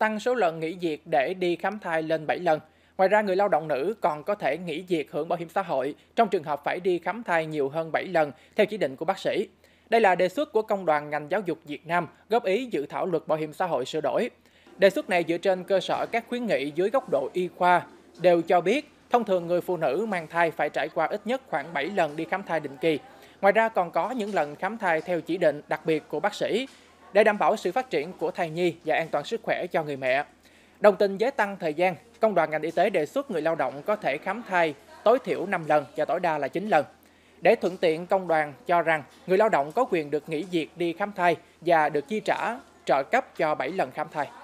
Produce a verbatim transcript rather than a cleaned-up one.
tăng số lần nghỉ việc để đi khám thai lên bảy lần. Ngoài ra, người lao động nữ còn có thể nghỉ việc hưởng bảo hiểm xã hội trong trường hợp phải đi khám thai nhiều hơn bảy lần theo chỉ định của bác sĩ. Đây là đề xuất của Công đoàn ngành giáo dục Việt Nam góp ý dự thảo luật bảo hiểm xã hội sửa đổi. Đề xuất này dựa trên cơ sở các khuyến nghị dưới góc độ y khoa đều cho biết thông thường người phụ nữ mang thai phải trải qua ít nhất khoảng bảy lần đi khám thai định kỳ. Ngoài ra còn có những lần khám thai theo chỉ định đặc biệt của bác sĩ để đảm bảo sự phát triển của thai nhi và an toàn sức khỏe cho người mẹ. Đồng tình với tăng thời gian, Công đoàn ngành y tế đề xuất người lao động có thể khám thai tối thiểu năm lần và tối đa là chín lần. Để thuận tiện, Công đoàn cho rằng người lao động có quyền được nghỉ việc đi khám thai và được chi trả trợ cấp cho bảy lần khám thai.